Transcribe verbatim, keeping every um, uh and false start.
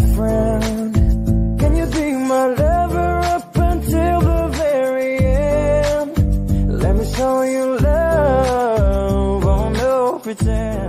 friend? Can you be my lover up until the very end? Let me show you love, oh no pretend.